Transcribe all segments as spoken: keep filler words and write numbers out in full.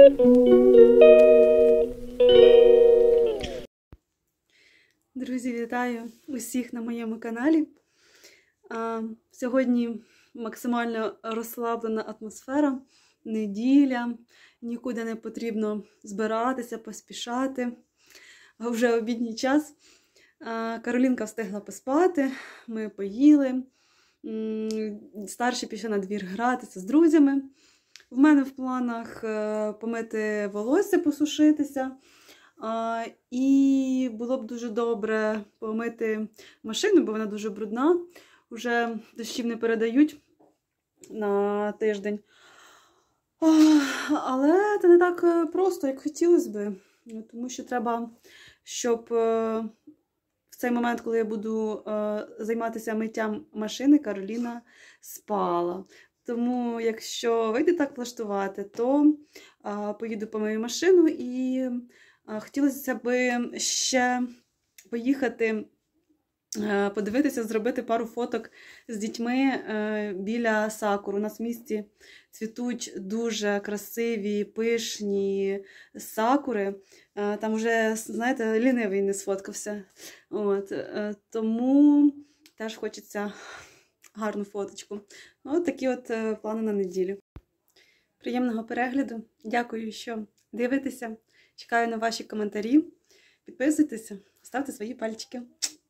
Друзі, вітаю усіх на моєму каналі. А, сьогодні максимально розслаблена атмосфера, неділя, нікуди не потрібно збиратися, поспішати. А вже обідній час. А, Каролінка встигла поспати, ми поїли, старші пішли на двір гратися з друзями. В мене в планах помити волосся, посушитися. А, і було б дуже добре помити машину, бо вона дуже брудна. Уже дощів не передають на тиждень. А, але це не так просто, як хотілося б. Тому що треба, щоб в цей момент, коли я буду займатися миттям машини, Кароліна спала. Тому, якщо вийде так влаштувати, то поїду помию машину і хотілося б ще поїхати, подивитися, зробити пару фоток з дітьми біля сакур. У нас в місті цвітуть дуже красиві, пишні сакури. Там вже, знаєте, лінивий не сфоткався. От. Тому теж хочеться гарну фоточку. От такі от плани на неділю. Приємного перегляду. Дякую, що дивитеся. Чекаю на ваші коментарі. Підписуйтеся, ставте свої пальчики.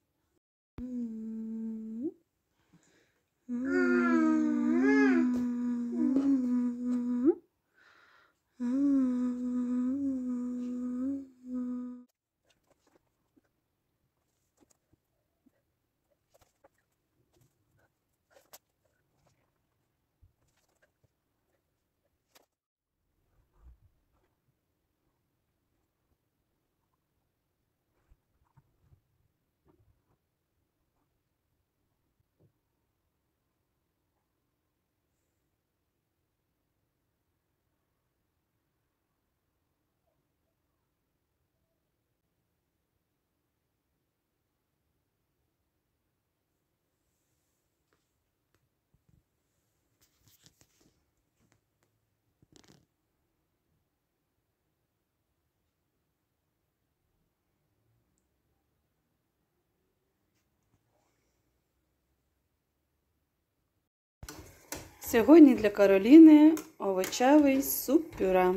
Сьогодні для Кароліни овочевий суп-пюре.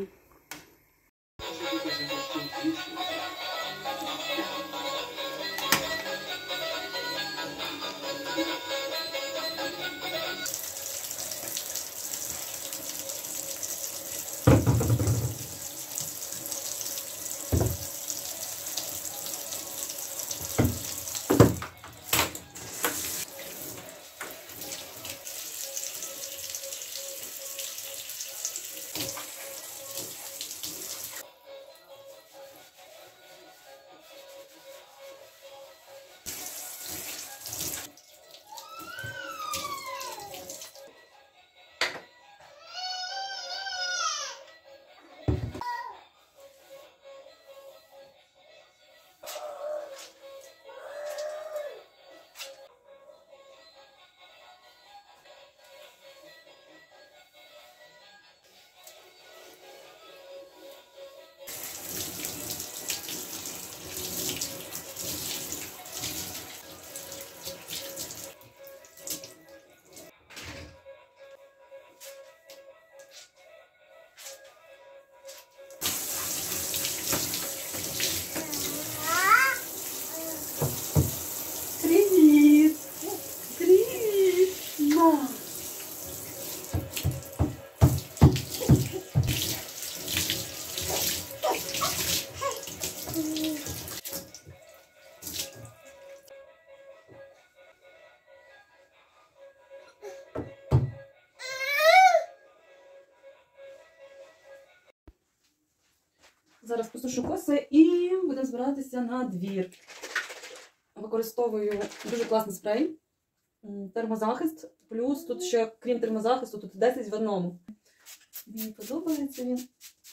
Зараз посушу коси і будемо збиратися на двір. Використовую дуже класний спрей, термозахист, плюс тут ще, крім термозахисту, тут десять в одному. Мені подобається він.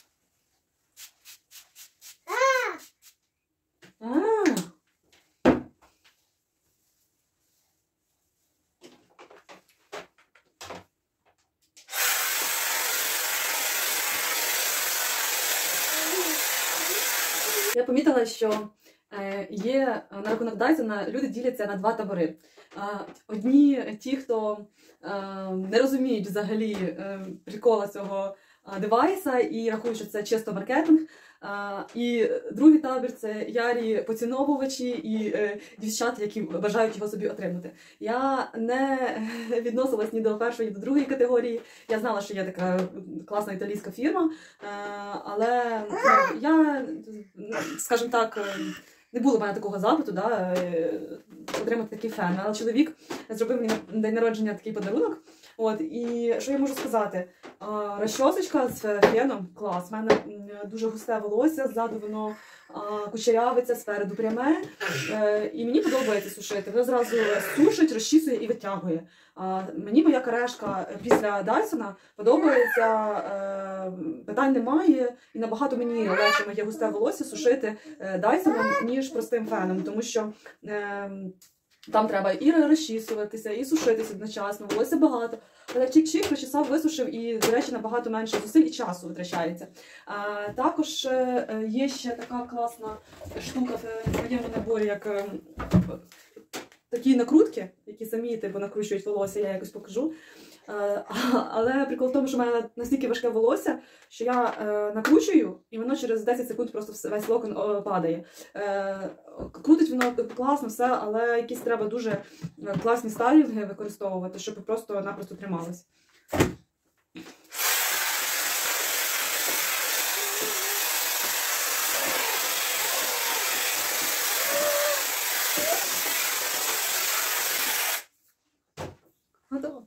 А! Я помітила, що є на рахунок Дайсона люди діляться на два табори. Одні ті, хто не розуміють взагалі прикола цього девайса і рахують, що це чисто маркетинг. І другий табір – це ярі поціновувачі і дівчата, які бажають його собі отримати. Я не відносилась ні до першої, ні до другої категорії. Я знала, що є така класна італійська фірма, але я, скажімо так, не було в мене такого запиту, да, отримати такий фен. Але чоловік зробив мені на день народження такий подарунок. От, і що я можу сказати? Розчосочка з феном – клас. У мене дуже густе волосся, ззаду воно кучерявиться, спереду пряме. І мені подобається сушити. Воно зразу сушить, розчісує і витягує. Мені моя карешка після Дайсона подобається, питань немає. І набагато мені легше моє густе волосся сушити Дайсоном, ніж простим феном. Тому що там треба і розчісуватися, і сушитися одночасно, волосся багато. Але чик-чик, причесав, висушив і, до речі, набагато менше зусиль і часу витрачається. А, також є ще така класна штука в моєму наборі, як е, такі накрутки, які самі типу, накручують волосся, я якось покажу. Е, але прикол в тому, що в мене настільки важке волосся, що я е, накручую, і воно через десять секунд просто весь локон о, падає. Е, крутить воно класно все, але якісь треба дуже класні стайлінги використовувати, щоб просто-напросто трималось. Готово.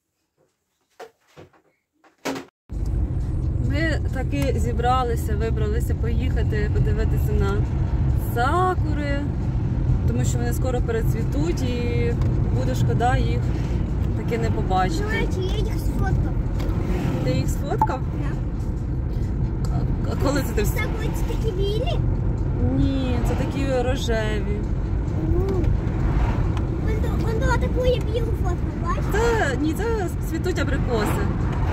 Ми таки зібралися, вибралися поїхати, подивитися на сакури, тому що вони скоро перецвітуть і буде шкода їх таки не побачити. Знаєте, я їх сфоткав. Ти їх сфоткав? Так. А коли це ти? Сакури це такі білі? Ні, це такі рожеві. Вон до таку я білу фоткав, бачиш? Та, ні, це цвітуть абрикоси.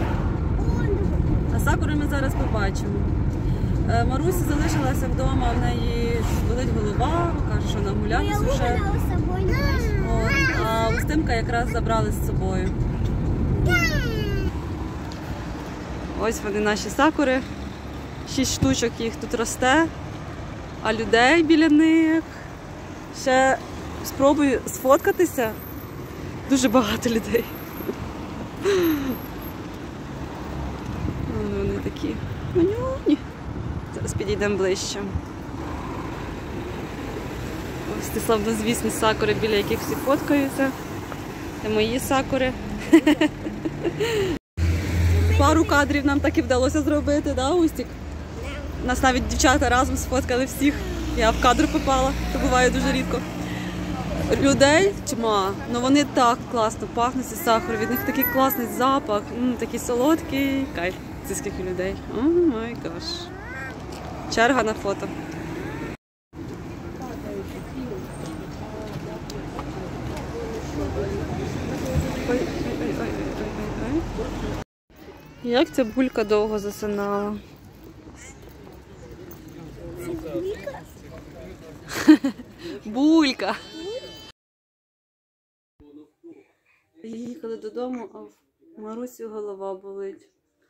А сакури ми зараз побачимо. Маруся залишилася вдома, в неї болить голова, каже, що нагулялась вже. А Устимка якраз забрали з собою. Ось вони наші сакури. Шість штучок їх тут росте, а людей біля них. Ще спробую сфоткатися. Дуже багато людей. Вони такі манюні. Зараз підійдемо ближче. Ось ті славнозвісні сакури, біля яких всі фоткаються. Це мої сакури. Пару кадрів нам так і вдалося зробити, да, Устік? Нас навіть дівчата разом сфоткали всіх. Я в кадр попала, це буває дуже рідко. Людей тьма, але вони так класно пахнуть, ці сакури, від них такий класний запах, м, такий солодкий, кайф. Це скільки людей. О май гаш. Черга на фото. Ой, ой, ой, ой, ой, ой. Як ця булька довго засинала. Булька. Їхали додому, а в Марусі голова болить.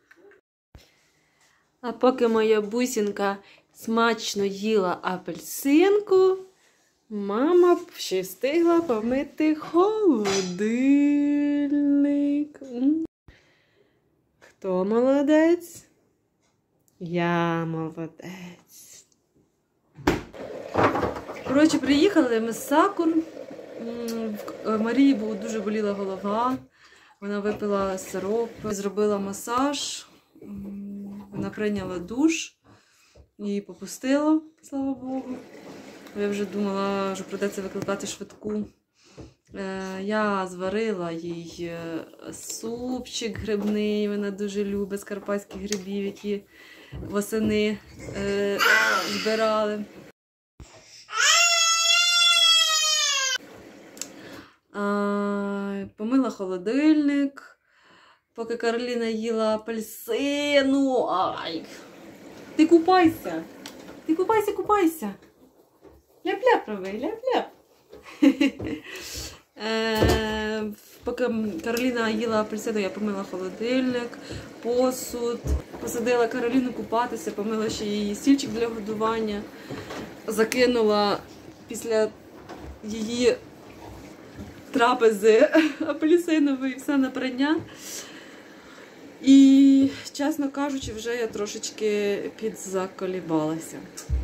А поки моя бусінка смачно їла апельсинку, мама ще й встигла помити холодильник. Хто молодець? Я молодець. Коротше, приїхали ми з сакур. В Марії дуже боліла голова. Вона випила сироп, зробила масаж. Вона прийняла душ, її попустило, слава Богу. Я вже думала, що прийдеться викликати швидку. Я зварила їй супчик грибний, вона дуже любить з карпатських грибів, які восени збирали. Помила холодильник. Поки Кароліна їла апельсину. Ай! Ти купайся! Ти купайся, купайся. Ляп-ляп роби, ляп-ляп. Е, Поки Кароліна їла апельсину, я помила холодильник, посуд, посадила Кароліну купатися, помила ще її стільчик для годування, закинула після її трапези апельсинової все на прання. І, чесно кажучи, вже я трошечки підзаколібалася.